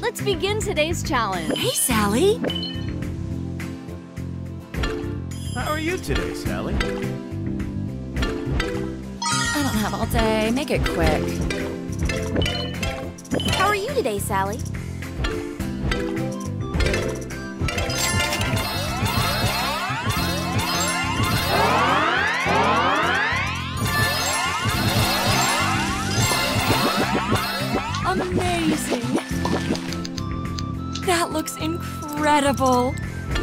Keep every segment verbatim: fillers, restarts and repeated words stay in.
Let's begin today's challenge. Hey, Sally. How are you today, Sally? I don't have all day. Make it quick. How are you today, Sally? Amazing. That looks incredible.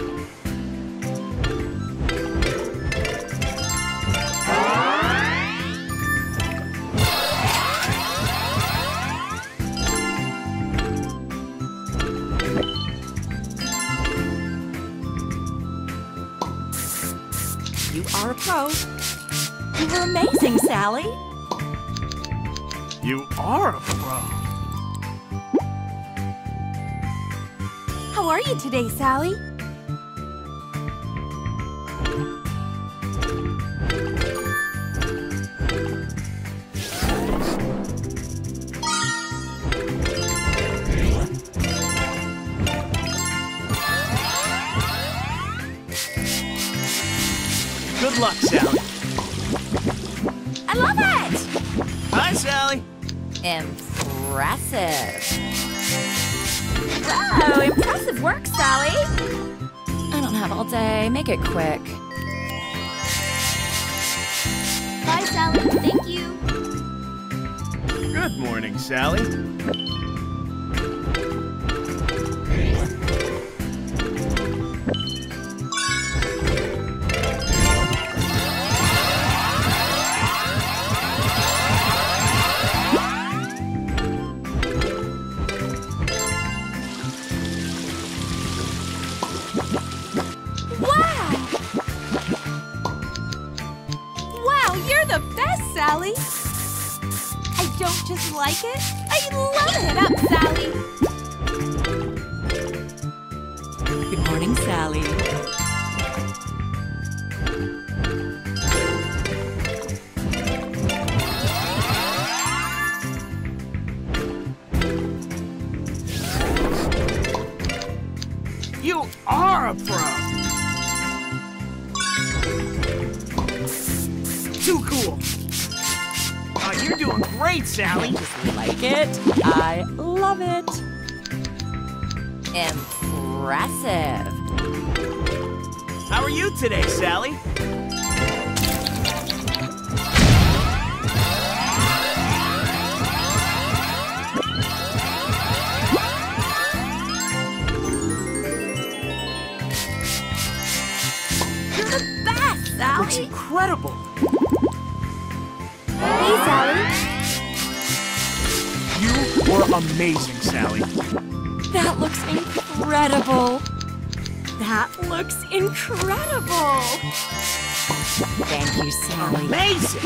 You are a pro. You were amazing, Sally. You are a pro. How are you today, Sally? Good luck, Sally. I love it! Hi, Sally. Impressive. Whoa, impressive work, Sally. I don't have all day. Make it quick. Bye, Sally. Thank you. Good morning, Sally. Wow! Wow, you're the best, Sally. I don't just like it, I love it. Up, Sally. Good morning, Sally. You are a pro. Too cool. Oh, you're doing great, Sally. Like it? I love it. Impressive. How are you today, Sally? You're the best, Looks Sally. incredible. Hey, Sally. You were amazing, Sally. That looks incredible. That looks incredible. Thank you, Sally. Amazing.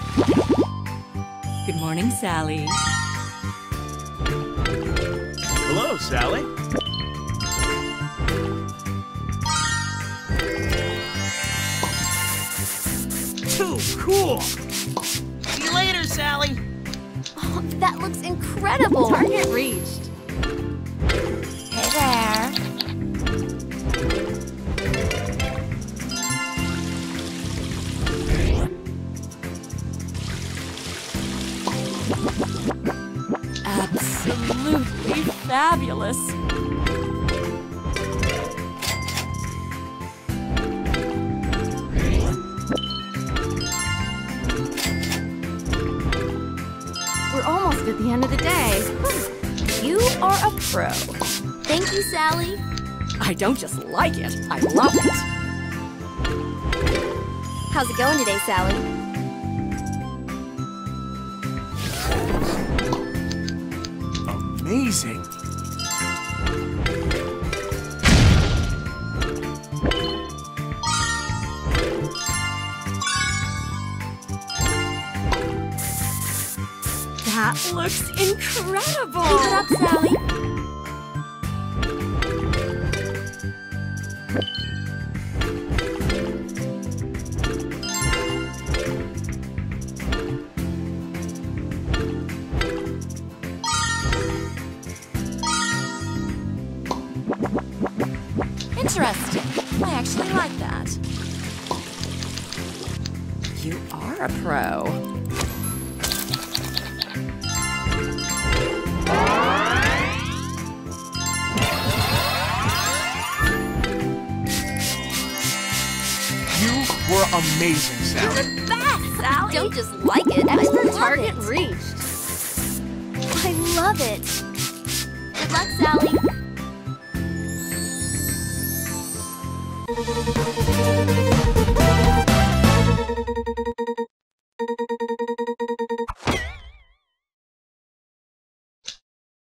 Good morning, Sally. Hello, Sally. Too cool. See you later, Sally. Oh, that looks incredible. Target reached. Hey there. Absolutely fabulous. We're almost at the end of the day. You are a pro. Thank you, Sally. I don't just like it, I love it. How's it going today, Sally? Amazing. That looks incredible. Keep it up, Sally. Interesting. I actually like that. You are a pro. You were amazing, Sally. You're the best, Sally. Don't just like it, I Expert love target it. reached. I love it. Good luck, Sally.